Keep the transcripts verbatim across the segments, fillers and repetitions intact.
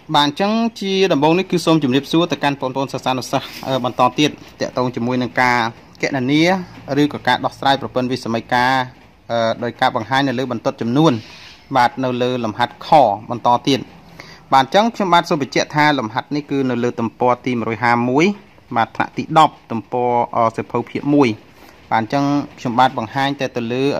bạn chẳng chi đầm bông này cứ xôm chụp điệp xuống từ căn pon pon sa sa nó sa bàn to tiết tẹt tông chụp môi nâng ca kẹt là nia rư của cả đọc sai propen vi sâm ca đôi ca bằng hai là lư bàn tốt chụp nuôn bạt nâu lư làm hạt khỏ bàn to tiết bạn chẳng trong bạn số bị chết tha làm hạt này cứ nâu lư tầm po tim rồi hà muối mà thạ tị đọc tầm po ở sẽ phâu phía muối bạn chẳng trong bạn bằng hai tẹt từ lư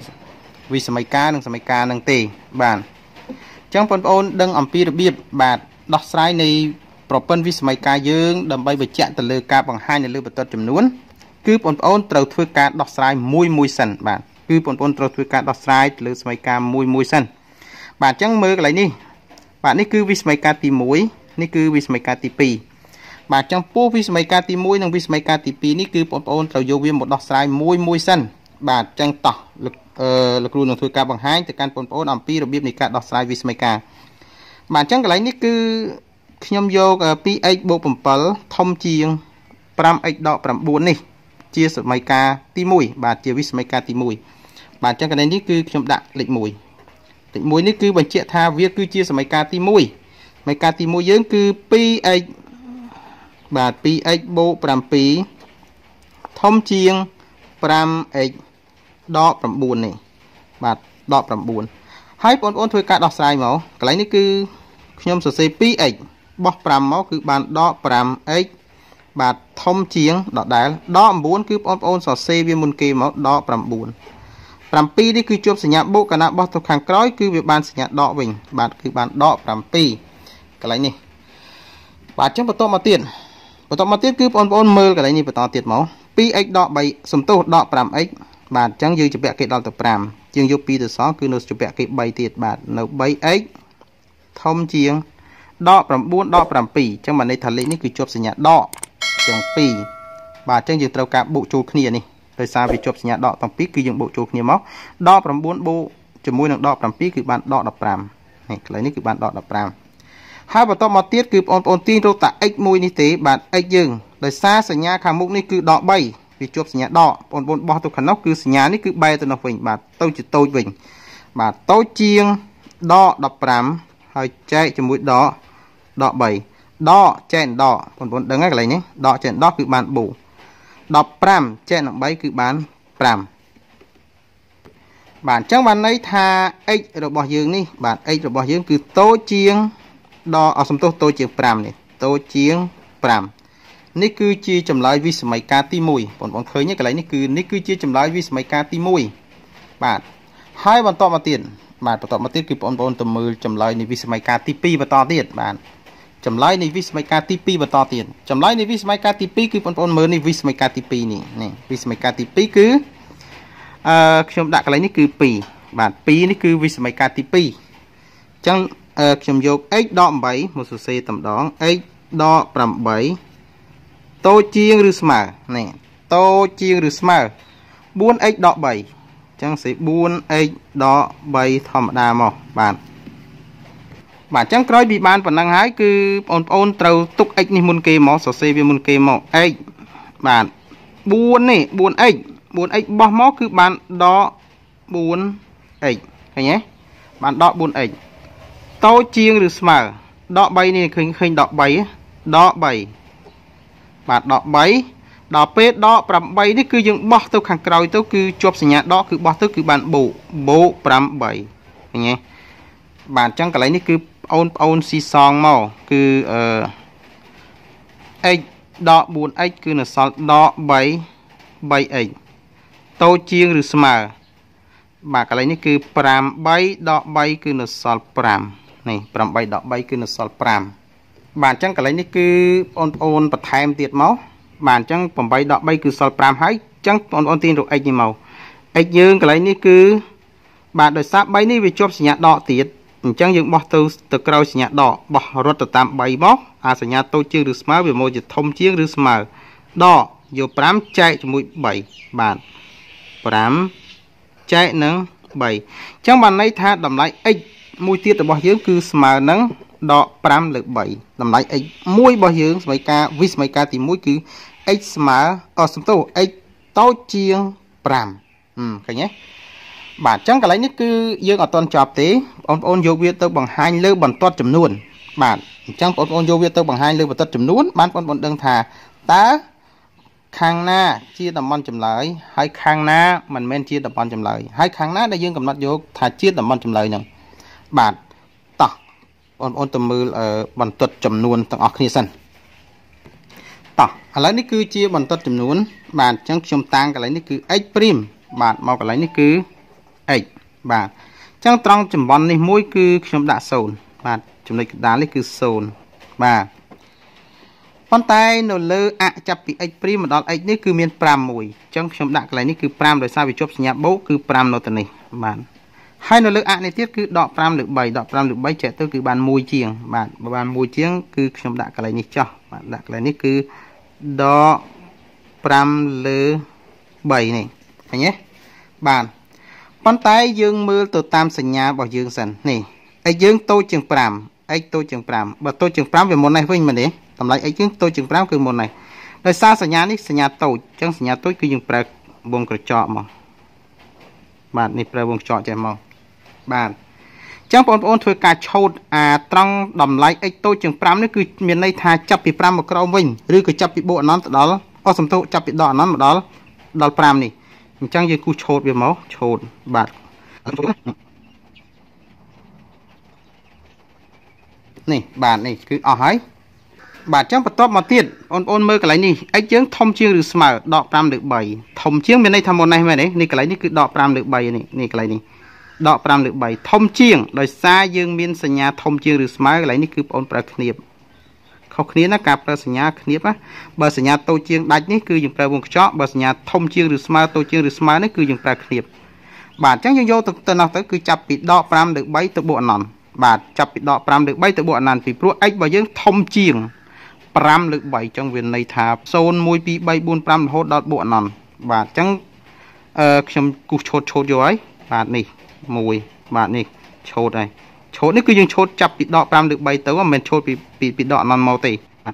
vi sâm ca nâng sâm ca nâng tì bạn chẳng pon pon đừng âm pi được biết bạn đọc sai này propen vi sâm ca dương đầm bay về chạm từ lư ca bằng hai là lư bật chấm nuốn cứ pon pon trâu thuê ca đọc sai mùi mùi sần bạn cứ pon pon trâu thuê ca đọc sai lư sâm ca mùi mùi sần bạn chẳng mơ cái này đi bạnនេះគឺវិស្ម័យការទីmộtនេះគឺវិស្ម័យការទីពីរបាទចំពោះវិស្ម័យការទីmộtនិងវិស្ម័យការទីពីរនេះគឺបងប្អូនត្រូវយកវាមកដោះស្រាយមួយមួយសិនបាទចឹងតោះអឺលោកគ្រូនឹងធ្វើការបង្ហាញទៅកាន់បងប្អូនអំពីរបៀបនៃការដោះស្រាយវិស្ម័យការបាទចឹងកន្លែងនេះគឺខ្ញុំយក two x បូក7ធំជាង five x ដកnineនេះជាសម័យការទីoneបាទជាវិស្ម័យការទីoneបាទចឹងកន្លែងនេះគឺខ្ញុំដាក់លេខoneលេខoneនេះគឺបញ្ជាក់ថាវាគឺជាសម័យការទីoneសម័យការទីoneយើងគឺ two x បាទ two x បូកsevenធំជាង five x ដកnineនេះបាទដកnineហើយបងប្អូនធ្វើការដោះស្រាយមកកន្លែងនេះគឺខ្ញុំសរសេរ two x បោះfiveមកគឺបានដកfive x បាទធំជាងដដែលដកnineគឺបងប្អូនសរសេរវាមុនគេមកដកnine sevenនេះគឺជាប់សញ្ញាបូកកាលណាបោះទៅខាងក្រោយគឺវាបានសញ្ញាដកវិញបាទគឺបានដកsevenកន្លែងនេះបាទអញ្ចឹងបន្តមកទៀតបន្តមកទៀតគឺបងប្អូនមើលកន្លែងនេះបន្តទៀតមក two x ដក3សំទោសដកfive x បាទអញ្ចឹងយើងជពាក់គេដល់ទៅfiveយើងយកtwoទៅសល់គឺនៅជពាក់គេthreeទៀតបាទនៅthree x ធំជាងដកnineដកsevenអញ្ចឹងបានន័យថាលេខនេះគឺជាប់សញ្ញាដកទាំងពីរបាទអញ្ចឹងយើងត្រូវការបូកចូលគ្នានេះដោយសារវាជាប់សញ្ញាដកទាំងពីរគឺយើងបូកចូលគ្នាមកដកnineបូកជាមួយនឹងដកsevenគឺបានដកfifteenនេះកន្លែងនេះគឺបានដកfifteenហើយបន្តមកទៀតគឺបងប្អូនទាញរកតា x មួយនេះទេបាទ x យើងដោយសារសញ្ញាខាងមុខនេះគឺដកthreeវាជាប់សញ្ញាដកបងប្អូនបោះទៅខាងនោះគឺសញ្ញានេះគឺបែរទៅនោះវិញបាទទៅជាតូចវិញបាទតូចជាងដកfifteenហើយចែកជាមួយដកដកthreeដកចែកដកបងប្អូនដឹងហើយកន្លែងនេះដកចែកដកគឺបានfour fifteenចែកនឹងthreeគឺបានfiveបាទអញ្ចឹងបានន័យថា x របស់យើងនេះបាទ x របស់យើងគឺតូចជាងដកអសំទោសតូចជាងfiveនេះតូចជាងfiveនេះគឺជាចម្លើយវិស្ម័យការទីoneបងប្អូនឃើញទេកន្លែងនេះគឺនេះគឺជាចម្លើយវិស្ម័យការទីoneបាទហើយបន្តមកទៀតបាទបន្តមកទៀតគឺបងប្អូនទៅមើលចម្លើយនៃវិស្ម័យការទីtwoបន្តទៀតបាទចម្លើយនៃវិស្ម័យការទីtwoបន្តទៀតចម្លើយនៃវិស្ម័យការទីtwoគឺបងប្អូនមើលនេះវិស្ម័យការទីtwoនេះនេះវិស្ម័យការទីtwoគឺអឺខ្ញុំដាក់កន្លែងនេះគឺtwoបាទtwoនេះគឺវិស្ម័យការទីtwoអញ្ចឹងខ្ញុំយក x ដកeightមកសរសេរតែម្ដង x ដកeightតូចជាងឬស្មើនេះតូចជាងឬស្មើ four x ដកthreeអញ្ចឹងសេ four x ដកthreeធម្មតាមកបាទបាទអញ្ចឹងក្រោយពីបានប៉ុណ្ណឹងហើយគឺបងប្អូនត្រូវទុក x នេះមុនគេមកសរសេរវាមុនគេមក x បាទfourនេះ four x four x បោះមកគឺបានដកfour x ឃើញទេបានដកfour x តូចជាងឬស្មើដកthreeនេះឃើញឃើញដកthreeដកthreeបាទដកthreeដល់ពេលដកeightនេះគឺយើងបោះទៅខាងក្រោយទៅគឺជាប់សញ្ញាដកគឺបោះទៅគឺបានបូកបូកeightឃើញទេបាទអញ្ចឹងកន្លែងនេះគឺអូនអូនស៊ីសងមកគឺអឺ x ដកfour x គឺនៅសល់ដកthree three x តូចជាងឬស្មើបាទកន្លែងនេះគឺfiveដកthreeគឺនៅសល់fiveនេះeightដកthreeគឺនៅសល់fiveបាទអញ្ចឹងកន្លែងនេះគឺបងប្អូនបន្ថែមទៀតមកបាទអញ្ចឹងeightដកthreeគឺសល់fiveហើយអញ្ចឹងបងប្អូនទាញរក x នេះមក x យើងកន្លែងនេះគឺបាទដោយសារthreeនេះវាជាប់សញ្ញាដកទៀតអញ្ចឹងយើងបោះទៅទៅក្រោយសញ្ញាដកបោះរត់ទៅតាមthreeមកអាសញ្ញាតូចជាងឬស្មើវាមកជាធំជាងឬស្មើដកយកfiveចែកជាមួយthreeបាទfiveចែកនឹងthreeអញ្ចឹងបានន័យថាតម្លៃ x មួយទៀតរបស់យើងគឺស្មើនឹងដកfiveលើthreeតម្លៃ x មួយរបស់យើងសម័យការវិសម័យការទីoneគឺ x ស្មើអសំទោស x តូចជាងfiveហឹមឃើញទេបាទអញ្ចឹងកន្លែងនេះគឺយើងអត់ទាន់ចប់ទេបងប្អូនយកវាទៅបង្ហាញលើបន្ទាត់ចំនួនបាទអញ្ចឹងបងប្អូនយកវាទៅបង្ហាញលើបន្ទប់ចំនួនបានបងប្អូនដឹងថាតើខាងណាជាតំបន់ចម្លើយហើយខាងណាមិនមែនជាតំបន់ចម្លើយហើយខាងណាដែលយើងកំណត់យកថាជាតំបន់ចម្លើយហ្នឹងបាទតោះបងប្អូនទៅមើលបន្ទប់ចំនួនទាំងអស់គ្នាសិនតោះឥឡូវនេះគឺជាបន្ទប់ចំនួនបាទអញ្ចឹងខ្ញុំតាំងកន្លែងនេះគឺ x' បាទមកកន្លែងនេះគឺ x បាទអញ្ចឹងត្រង់ចម្បន់នេះមួយគឺខ្ញុំដាក់ศูนย์បាទចំណុចកណ្ដាលនេះគឺศูนย์បាទប៉ុន្តែនៅលើអចាប់ពី x' មកដល់ x នេះគឺមានfiveមួយអញ្ចឹងខ្ញុំដាក់កន្លែងនេះគឺfiveដោយសារវាជាប់សញ្ញាបូកគឺfiveនៅទៅនេះបាទហើយនៅលើអនេះទៀតគឺដកfiveលើ3ដកfiveលើ3ចែកទៅគឺបានមួយជាងបាទបើបានមួយជាងគឺខ្ញុំដាក់កន្លែងនេះចោះបាទដាក់កន្លែងនេះគឺដកfiveលើ3នេះឃើញទេបាទប៉ុន្តែយើងមើលទៅតាមសញ្ញារបស់យើងសិននេះ x យើងតូចជាងfive x តូចជាងfiveបើតូចជាងfiveវាមុននេះវិញមែនទេតម្លៃ x យើងតូចជាងfiveគឺមុននេះដោយសារសញ្ញានេះសញ្ញាតូចអញ្ចឹងសញ្ញាតូចគឺយើងប្រើវងក្រចកមកបាទនេះប្រើវងក្រចកចេះមកបាទអញ្ចឹងបងប្អូនធ្វើការឆូតអាត្រង់តម្លៃ x តូចជាងfiveនេះគឺមានន័យថាចាប់ពីfiveមកក្រោមវិញឬក៏ចាប់ពីបូកអនន្តទៅដល់អសំទោចាប់ពីដកអនន្តមកដល់ដល់fiveនេះអញ្ចឹងយើងគូសឆូតវាមកឆូតបាទនេះបាទនេះគឺអស់ហើយបាទអញ្ចឹងបន្ទាប់មកទៀតបងប្អូនមើលកន្លែងនេះ x យើងធំជាងឬស្មើដកfiveលើ3ធំជាងមានន័យថាមុននេះមែនទេនេះកន្លែងនេះគឺដកfiveលើ3នេះនេះកន្លែងនេះដកfiveលើ3ធំជាងដោយសារយើងមានសញ្ញាធំជាងឬស្មើកន្លែងនេះគឺបងប្អូនប្រើគ្នាបខុសគ្នាណាការប្រើសញ្ញាគ្នាបណាបើសញ្ញាតូចជាងដាច់នេះគឺយើងប្រើវងខ្ចក់បើសញ្ញាធំជាងឬស្មើតូចជាងឬស្មើនេះគឺយើងប្រើគ្នាបបាទអញ្ចឹងយើងយកទៅទៅនោះទៅគឺចាប់ពីដកfiveលើ3ទៅបូកអនន្តបាទចាប់ពីដកfiveលើ3ទៅបូកអនន្តពីព្រោះ x របស់យើងធំជាងfiveលើ3អញ្ចឹងវាន័យថាzero one two three four fiveរហូតដល់បូកអនន្តបាទអញ្ចឹងអឺខ្ញុំគូសឆូតឆូតយកហើយបាទនេះមួយបាទនេះឆូតហើយឆូតនេះគឺយើងឆូតចាប់ពីដកfiveលើ3ទៅមិនមែនឆូតពីពីពីដកអនន្តមកទេ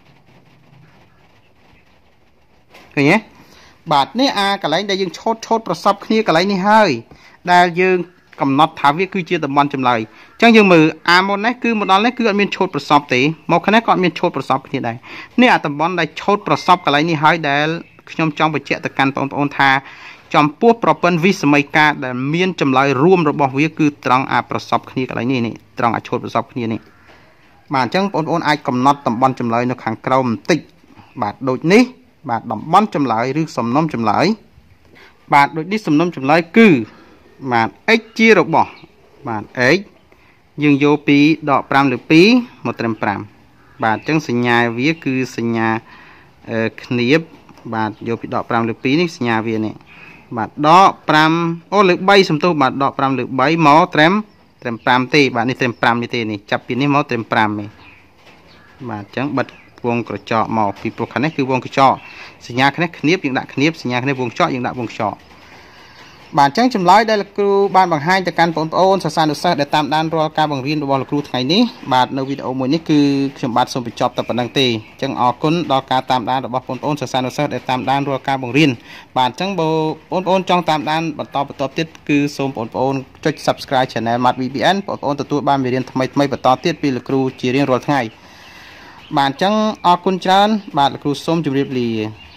ឃើញទេបាទនេះអាកន្លែងដែលយើងឆូតឆូតប្រសពគ្នាកន្លែងនេះហើយដែលយើងកំណត់ថាវាគឺជាតំបន់ចម្លើយអញ្ចឹងយើងមើលអាមុននេះគឺមកដល់នេះគឺអត់មានឆូតប្រសពទេមកខាងនេះក៏អត់មានឆូតប្រសពគ្នាដែរនេះអាតំបន់ដែលឆូតប្រសពកន្លែងនេះហើយដែលខ្ញុំចង់បញ្ជាក់ទៅកាន់បងប្អូនថាចំពោះប្រព័ន្ធវិសម័យការដែលមានចម្លើយរួមរបស់វាគឺត្រង់អាប្រសពគ្នាកន្លែងនេះនេះត្រង់អាឆូតប្រសពគ្នានេះបាទអញ្ចឹងបងប្អូនអាចកំណត់តំបន់ចម្លើយនៅខាងក្រោមបន្តិចបាទដូចនេះបាទតំបន់ចម្លើយឬសំណុំចម្លើយបាទដូចនេះសំណុំចម្លើយគឺបាទ x ជារបស់បាទ x យើងយកពីដកfiveលើ2មកត្រឹមfiveបាទអញ្ចឹងសញ្ញាវាគឺសញ្ញាគ្នាបបាទយកពីដកfiveលើ2នេះសញ្ញាវានេះបាទដកfiveអូលើ3សំទោសបាទដកfiveលើ3មកត្រឹមត្រឹមfiveទេបាទនេះត្រឹមfiveនេះទេនេះចាប់ពីនេះមកត្រឹមfiveនេះបាទអញ្ចឹងបិទវងក្រចកមកពីព្រោះខាងនេះគឺវងក្រចកសញ្ញាខាងនេះគ្នាបយើងដាក់គ្នាបសញ្ញាខាងនេះវងក្រចកយើងដាក់វងក្រចកបាទអញ្ចឹងចម្លើយដែលលោកគ្រូបានបង្ហាញទៅកាន់បងប្អូនសិស្សានុសិស្សដែលតាមដានរាល់ការបង្រៀនរបស់លោកគ្រូថ្ងៃនេះបាទនៅវីដេអូមួយនេះគឺខ្ញុំបាទសូមបញ្ចប់តែប៉ុណ្្នឹងទេអញ្ចឹងអរគុណដល់ការតាមដានរបស់បងប្អូនសិស្សានុសិស្សដែលតាមដានរាល់ការបង្រៀនបាទអញ្ចឹងបើបងប្អូនចង់តាមដានបន្តបន្តទៀតគឺសូមបងប្អូនចុច Subscribe Channel ម៉ាត់ វី ប៊ី អិន បងប្អូនទទួលបានមេរៀនថ្មីថ្មីបន្តទៀតពីលោកគ្រូជារៀងរាល់ថ្ងៃបាទអញ្ចឹងអរគុណច្រើនបាទលោកគ្រូសូមជម្រាបលា